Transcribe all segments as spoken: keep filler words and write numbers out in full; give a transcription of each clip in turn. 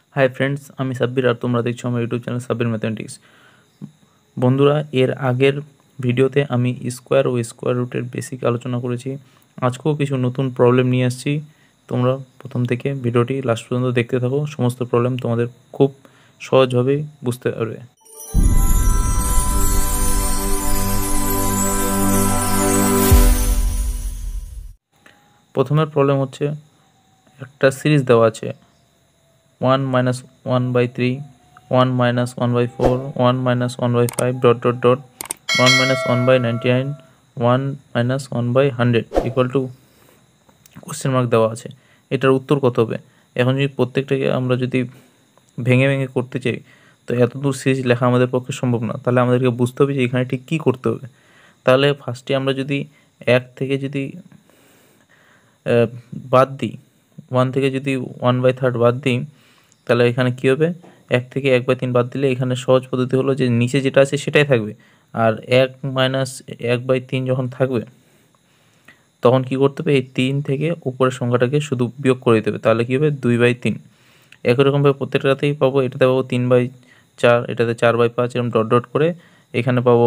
Hi friends, আমি সাব্বির আর তোমরা দেখছো আমার ইউটিউব চ্যানেল সাব্বির ম্যাথমেটিক্স। বন্ধুরা, এর আগের ভিডিওতে আমি স্কোয়ার ও স্কোয়ার রুটের বেসিক আলোচনা করেছি। আজকেও কিছু নতুন প্রবলেম নিয়ে আসছি। তোমরা প্রথম থেকে ভিডিওটি লাস্ট পর্যন্ত দেখতে থাকো, সমস্ত প্রবলেম তোমাদের খুব সহজভাবেই বুঝতে পারবে। প্রথমের প্রবলেম হচ্ছে, একটা সিরিজ দেওয়া আছে one minus one by three, one minus one by four, one minus one by five, dot dot dot one minus one by ninety nine, one minus one by hundred equal to question mark দেওয়া আছে। এটার উত্তর কত হবে? এখন যদি প্রত্যেকটাকে আমরা যদি ভেঙে ভেঙে করতে চাই, তো এত দূর সিরিজ লেখা আমাদের পক্ষে সম্ভব না। তাহলে আমাদেরকে বুঝতে হবে যে এখানে ঠিক কী করতে হবে। তাহলে ফার্স্টে আমরা যদি এক থেকে যদি বাদ দিই, ওয়ান থেকে যদি ওয়ান বাই থার্ড বাদ দিই, তাহলে এখানে কী হবে? এক থেকে এক বাই তিন বাদ দিলে এখানে সহজ পদ্ধতি হলো যে নিচে যেটা আছে সেটাই থাকবে, আর এক মাইনাস এক বাই তিন যখন থাকবে তখন কী করতে হবে? এই তিন থেকে উপরের সংখ্যাটাকে শুধু বিয়োগ করে দিতে হবে। তাহলে কী হবে? দুই বাই তিন। একই রকমভাবে প্রত্যেকটাতেই পাবো, এটাতে পাবো তিন বাই চার, এটাতে চার বাই পাঁচ, এরকম ডট ডট করে এখানে পাবো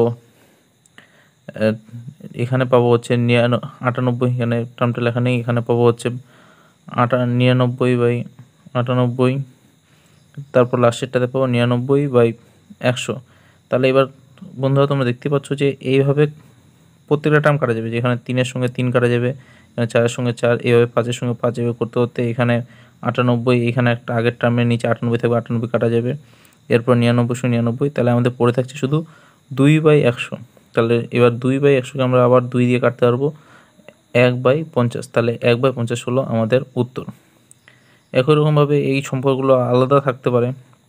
এখানে পাবো হচ্ছে নিরান আটানব্বই, এখানে টার্মটা লেখা নেই, এখানে পাবো হচ্ছে আটা নিরানব্বই বাই আটানব্বই, তারপর লাস্টেরটাতে পাবো নিরানব্বই বাই একশো। তাহলে এবার বন্ধুরা তোমরা দেখতে পাচ্ছ যে এইভাবে প্রত্যেকটা টার্ম কাটা যাবে, যেখানে তিনের সঙ্গে তিন কাটা যাবে, এখানে চারের সঙ্গে চার, এইভাবে পাঁচের সঙ্গে পাঁচ এভাবে করতে করতে এখানে আটানব্বই, এখানে একটা আগের টার্মের নিচে আটানব্বই থাকবে, আটানব্বই কাটা যাবে, এরপর নিরানব্বই সঙ্গে নিরানব্বই। তাহলে আমাদের পড়ে থাকছে শুধু দুই বাই একশো। তাহলে এবার দুই বাই একশোকে আমরা আবার দুই দিয়ে কাটতে পারবো, এক বাই পঞ্চাশ। তাহলে এক বাই পঞ্চাশ হলো আমাদের উত্তর। একই রকমভাবে এই সম্পর্কগুলো আলাদা থাকতে পারে,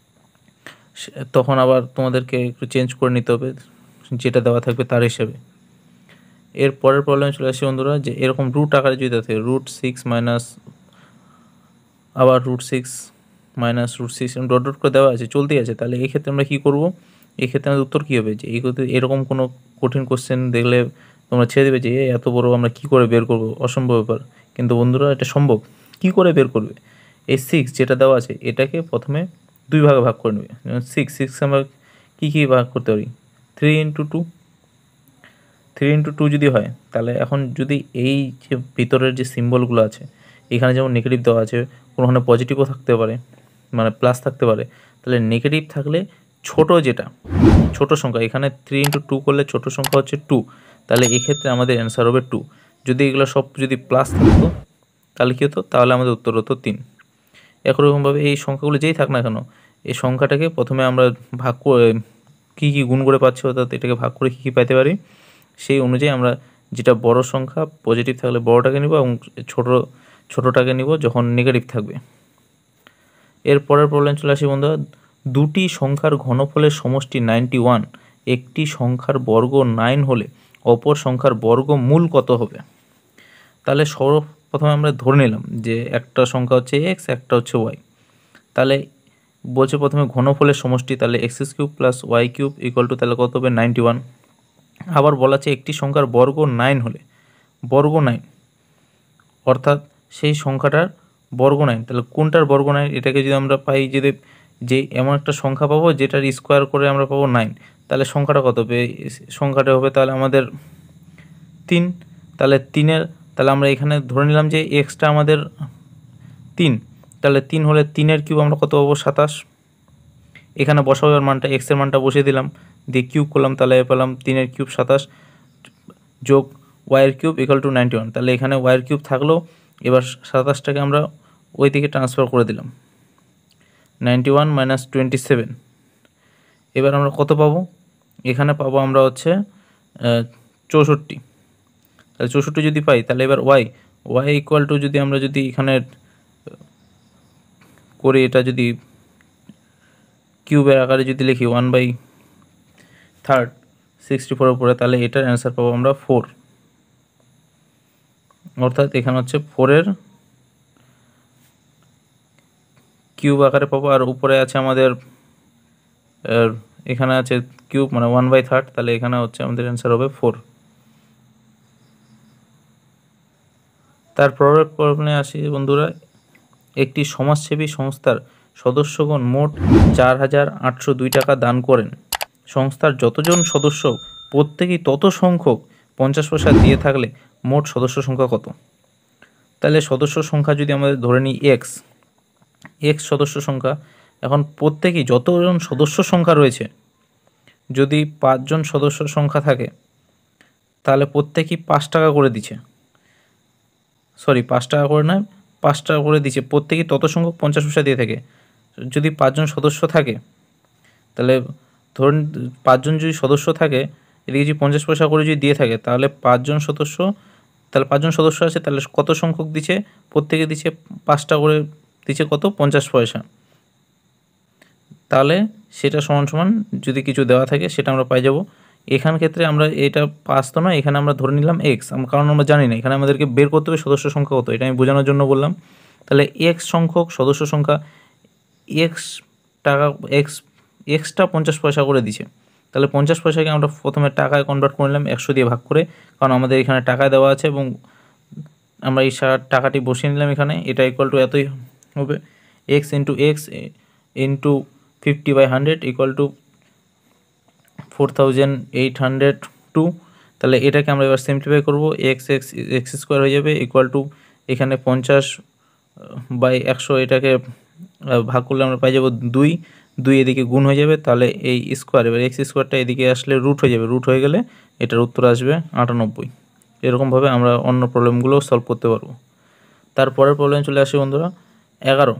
তখন আবার তোমাদেরকে একটু চেঞ্জ করে নিতে হবে যেটা দেওয়া থাকবে তার হিসেবে। এর পরের প্রবলেম চলে আসছে বন্ধুরা, যে এরকম রুট আকারে যদি থাকে, রুট সিক্স মাইনাস আবার root six minus root six dot dot করে দেওয়া আছে, চলতেই আছে। তাহলে এই ক্ষেত্রে আমরা কী করবো? এই ক্ষেত্রে আমাদের উত্তর কী হবে? যে এই ক্ষেত্রে এরকম কোনো কঠিন কোশ্চেন দেখলে তোমরা ছেড়ে দেবে যে এত বড় আমরা কী করে বের করবো, অসম্ভব ব্যাপার। কিন্তু বন্ধুরা, এটা সম্ভব। কী করে বের করবে? এই সিক্স যেটা দেওয়া আছে এটাকে প্রথমে দুই ভাগে ভাগ করে নেবে। সিক্স সিক্স আমরা কী কী ভাগ করতে পারি? Three into two three into two যদি হয়, তাহলে এখন যদি এই যে ভিতরের যে সিম্বলগুলো আছে, এখানে যেমন নেগেটিভ দেওয়া আছে, কোনোখানে পজিটিভও থাকতে পারে, মানে প্লাস থাকতে পারে। তাহলে নেগেটিভ থাকলে ছোট যেটা ছোট সংখ্যা, এখানে থ্রি ইন্টু টু করলে ছোটো সংখ্যা হচ্ছে টু, তাহলে এক্ষেত্রে আমাদের অ্যান্সার হবে টু। যদি এগুলো সব যদি প্লাস থাকতো তাহলে কী হতো? তাহলে আমাদের উত্তর হতো তিন। একরকমভাবে এই সংখ্যাগুলো যেই থাক না কেন, এই সংখ্যাটাকে প্রথমে আমরা ভাগ করে কী কী গুণ করে পাচ্ছি, অর্থাৎ এটাকে ভাগ করে কী কী পাইতে পারি, সেই অনুযায়ী আমরা যেটা বড় সংখ্যা পজিটিভ থাকলে বড়টাকে নিব, এবং ছোটো ছোটোটাকে নিব যখন নেগেটিভ থাকবে। এর পরের প্রবলেম চলে আসি বন্ধুরা, দুটি সংখ্যার ঘনফলের সমষ্টি নাইনটি ওয়ান, একটি সংখ্যার বর্গ নাইন হলে অপর সংখ্যার বর্গমূল কত হবে? তাহলে সর্বপ্রথমে আমরা ধরে নিলাম যে একটা সংখ্যা হচ্ছে এক্স, একটা হচ্ছে ওয়াই। তাহলে বলছে প্রথমে ঘনফলের সমষ্টি, তাহলে X cube plus Y cube equal to তাহলে কত হবে? Ninety one. আবার বলা আছে একটি সংখ্যার বর্গ নাইন হলে, বর্গ নাইন অর্থাৎ সেই সংখ্যাটার বর্গ নাইন, তাহলে কোনটার বর্গ নাইন? এটাকে যদি আমরা পাই, যদি যে এমন একটা সংখ্যা পাবো যেটার স্কোয়ার করে আমরা পাবো নাইন, তাহলে সংখ্যাটা কত হবে? সংখ্যাটা হবে তাহলে আমাদের তিন। তাহলে তিনের তাহলে আমরা এখানে ধরে নিলাম যে এক্সটা আমাদের তিন, তাহলে তিন হলে তিনের কিউব আমরা কত পাবো? সাতাশ। এখানে বসাবার মানটা, এক্সের মানটা বসিয়ে দিলাম, দিয়ে কিউব করলাম, তাহলে পেলাম তিনের কিউব সাতাশ যোগ ওয়াইয়ের cube equal to ninety one. তাহলে এখানে ওয়াইয়ের কিউব থাকলেও এবার সাতাশটাকে আমরা ওই দিকে ট্রান্সফার করে দিলাম, ninety one minus twenty seven. এবার আমরা কত পাবো? এখানে পাবো আমরা হচ্ছে চৌষট্টি। তাহলে চৌষট্টি যদি পাই, তাহলে এবার ওয়াই ওয়াই ইকুয়াল টু যদি আমরা যদি এখানে করে এটা যদি কিউবের আকারে যদি লিখি ওয়ান বাই থার্ড সিক্সটি ফোরের উপরে, তাহলে এটার অ্যান্সার পাবো আমরা ফোর। অর্থাৎ এখানে হচ্ছে ফোরের কিউব আকারে পাবো, আর উপরে আছে আমাদের এখানে আছে কিউব মানে ওয়ান বাই থার্ড, তাহলে এখানে হচ্ছে আমাদের অ্যান্সার হবে ফোর। তারপরের প্রবলেমে আসি বন্ধুরা, একটি সমাজসেবী সংস্থার সদস্যগণ মোট চার হাজার আটশো দুই টাকা দান করেন। সংস্থার যতজন সদস্য প্রত্যেকেই তত সংখ্যক পঞ্চাশ পয়সা দিয়ে থাকলে মোট সদস্য সংখ্যা কত? তাহলে সদস্য সংখ্যা যদি আমাদের ধরে নিই এক্স, এক্স সদস্য সংখ্যা, এখন প্রত্যেকেই যতজন সদস্য সংখ্যা রয়েছে, যদি পাঁচজন সদস্য সংখ্যা থাকে তাহলে প্রত্যেকেই পাঁচ টাকা করে দিচ্ছে, সরি পাঁচ টাকা করে নয় পাঁচ টাকা করে দিচ্ছে, প্রত্যেকেই তত সংখ্যক পঞ্চাশ পয়সা দিয়ে থাকে। যদি পাঁচজন সদস্য থাকে তাহলে ধরুন পাঁচজন যদি সদস্য থাকে, এদিকে যদি পঞ্চাশ পয়সা করে যদি দিয়ে থাকে তাহলে পাঁচজন সদস্য, তাহলে পাঁচজন সদস্য আছে, তাহলে কত সংখ্যক দিচ্ছে? প্রত্যেকে দিচ্ছে পাঁচ টাকা করে দিচ্ছে, কত? পঞ্চাশ পয়সা। তাহলে সেটা সমান সমান যদি কিছু দেওয়া থাকে সেটা আমরা পাই যাব। এখান ক্ষেত্রে আমরা এটা পাঁচ তো নয়, এখানে আমরা ধরে নিলাম এক্স, কারণ আমরা জানি না, এখানে আমাদেরকে বের করতে হবে সদস্য সংখ্যা কত, এটা আমি বোঝানোর জন্য বললাম। তাহলে এক্স সংখ্যক সদস্য সংখ্যা, এক্স টাকা, এক্স এক্সটা পঞ্চাশ পয়সা করে দিচ্ছে, তাহলে পঞ্চাশ পয়সাকে আমরা প্রথমে টাকায় কনভার্ট করে নিলাম একশো দিয়ে ভাগ করে, কারণ আমাদের এখানে টাকায় দেওয়া আছে এবং আমরা এই টাকাটি বসিয়ে নিলাম এখানে। এটা ইকুয়াল টু এতই হবে, x into x into fifty by hundred equal to four thousand eight hundred two. তাহলে এটাকে আমরা এবার সিম্পলিফাই করবো, এক্স এক্স এক্স স্কোয়ার হয়ে যাবে ইকুয়াল টু এখানে পঞ্চাশ বাই একশো, এটাকে ভাগ করলে আমরা পাই যাব দুই, দুই এদিকে গুণ হয়ে যাবে, তাহলে এই স্কোয়ার, এবার এক্স স্কোয়ারটা এদিকে আসলে রুট হয়ে যাবে, রুট হয়ে গেলে এটার উত্তর আসবে আটানব্বই। এরকমভাবে আমরা অন্য প্রবলেমগুলো সলভ করতে পারবো। তারপরের প্রবলেম চলে আসে বন্ধুরা এগারো।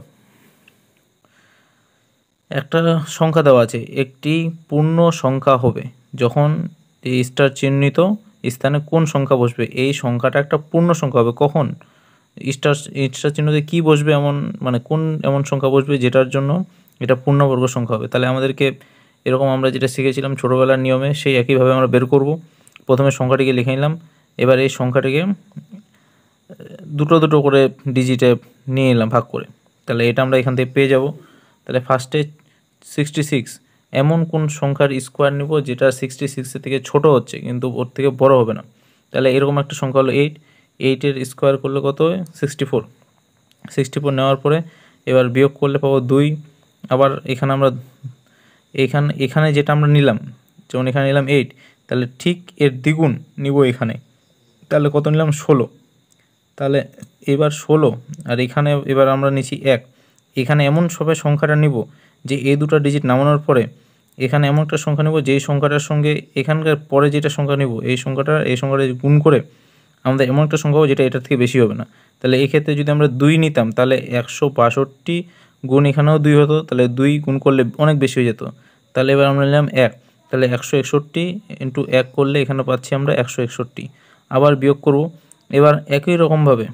একটা সংখ্যা দেওয়া আছে, একটি পূর্ণ সংখ্যা হবে যখন এই স্টার চিহ্নিত স্থানে কোন সংখ্যা বসবে? এই সংখ্যাটা একটা পূর্ণ সংখ্যা হবে কখন? স্টার স্টার চিহ্নতে কী বসবে, এমন মানে কোন এমন সংখ্যা বসবে যেটার জন্য এটা পূর্ণবর্গ সংখ্যা হবে? তাহলে আমাদেরকে এরকম আমরা যেটা শিখেছিলাম ছোটোবেলার নিয়মে, সেই একইভাবে আমরা বের করব। প্রথমে সংখ্যাটিকে লিখে নিলাম, এবার এই সংখ্যাটিকে দুটো দুটো করে ডিজিটে নিয়ে নিলাম ভাগ করে, তাহলে এটা আমরা এখান থেকে পেয়ে যাব। তাহলে ফার্স্টে সিক্সটি সিক্স, এমন কোন সংখ্যার স্কোয়ার নিব যেটা সিক্সটি সিক্সের থেকে ছোটো হচ্ছে কিন্তু ওর থেকে বড় হবে না? তাহলে এরকম একটা সংখ্যা হলো এইট, এইটের স্কোয়ার করলে কত হয়? Sixty four. সিক্সটি ফোর নেওয়ার পরে এবার বিয়োগ করলে পাবো দুই। আবার এখানে আমরা এখানে এখানে যেটা আমরা নিলাম, যেমন এখানে নিলাম এইট, তাহলে ঠিক এর দ্বিগুণ নিব এখানে, তাহলে কত নিলাম? ষোলো। তাহলে এবার ষোলো, আর এখানে এবার আমরা নিচ্ছি এক, এখানে এমন সবে সংখ্যাটা নিব যে এই দুটো ডিজিট নামানোর পরে এখানে এমন একটা সংখ্যা নেব যেই সংখ্যাটার সঙ্গে এখানকার পরে যেটা সংখ্যা নেব এই সংখ্যাটা এই সংখ্যাটা গুণ করে আমাদের এমন একটা সংখ্যা হবে যেটা এটার থেকে বেশি হবে না। তাহলে এই ক্ষেত্রে যদি আমরা দুই নিতাম তাহলে একশো বাষট্টি গুণ এখানেও দুই হতো, তাহলে দুই গুণ করলে অনেক বেশি হয়ে যেত। তাহলে এবার আমরা নিলাম এক, তাহলে একশো একষট্টি ইন্টু এক করলে এখানে পাচ্ছি আমরা একশো একষট্টি। আবার বিয়োগ করব, এবার একই রকমভাবে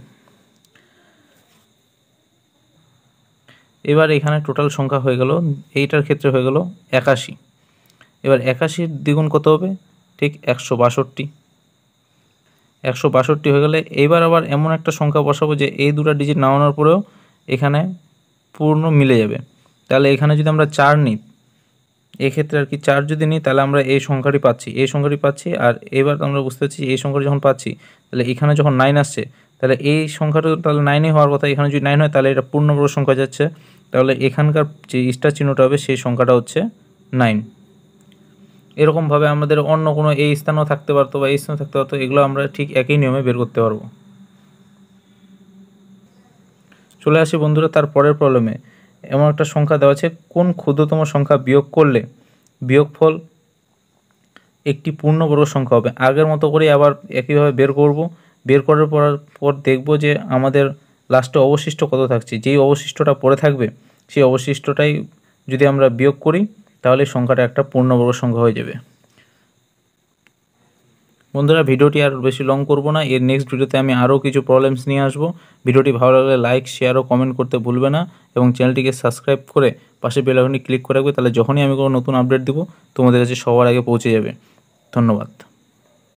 এবার এখানে টোটাল সংখ্যা হয়ে গেল, এইটার ক্ষেত্রে হয়ে গেল একাশি। এবার একাশির দ্বিগুণ কত হবে? ঠিক একশো বাষট্টি। একশো বাষট্টি হয়ে গেলে এবার আবার এমন একটা সংখ্যা বসাবো যে এই দুটো ডিজিট নামানোর পরেও এখানে পূর্ণ মিলে যাবে। তাহলে এখানে যদি আমরা চার নিই, এক্ষেত্রে আর কি চার যদি নিই তাহলে আমরা এই সংখ্যাটি পাচ্ছি, এই সংখ্যাটি পাচ্ছি। আর এবার আমরা বুঝতে পারছি এই সংখ্যাটি যখন পাচ্ছি তাহলে এখানে যখন নাইন আসছে তাহলে এই সংখ্যাটা তাহলে নাইনই হওয়ার কথা, এখানে যদি নাইন হয় তাহলে এটা পূর্ণবর্গ সংখ্যা যাচ্ছে, তাহলে এখানকার যে স্টার চিহ্নটা হবে সেই সংখ্যাটা হচ্ছে নাইন। এরকমভাবে আমাদের অন্য কোনো এই স্থানও থাকতে পারতো বা এই স্থানও থাকতে পারতো, এগুলো আমরা ঠিক একই নিয়মে বের করতে পারবো। চলে আসি বন্ধুরা তার পরের প্রবলেমে। এমন একটা সংখ্যা দেওয়া আছে, কোন ক্ষুদ্রতম সংখ্যা বিয়োগ করলে বিয়োগফল একটি পূর্ণবর্গ সংখ্যা হবে? আগের মতো করে আবার একইভাবে বের করব, বের করার পর পর দেখব যে আমাদের লাস্টে অবশিষ্ট কত থাকছে, যেই অবশিষ্টটা পড়ে থাকবে সেই অবশিষ্টটাই যদি আমরা বিয়োগ করি তাহলে সংখ্যাটা একটা পূর্ণবর্গ সংখ্যা হয়ে যাবে। বন্ধুরা ভিডিওটি আর বেশি লং করব না, এর নেক্সট ভিডিওতে আমি আরও কিছু প্রবলেমস নিয়ে আসবো। ভিডিওটি ভালো লাগলে লাইক শেয়ার ও কমেন্ট করতে ভুলবে না এবং চ্যানেলটিকে সাবস্ক্রাইব করে পাশে বেল আইকনটি ক্লিক করে রাখবে, তাহলে যখনই আমি কোনো নতুন আপডেট দেবো তোমাদের কাছে সবার আগে পৌঁছে যাবে। ধন্যবাদ।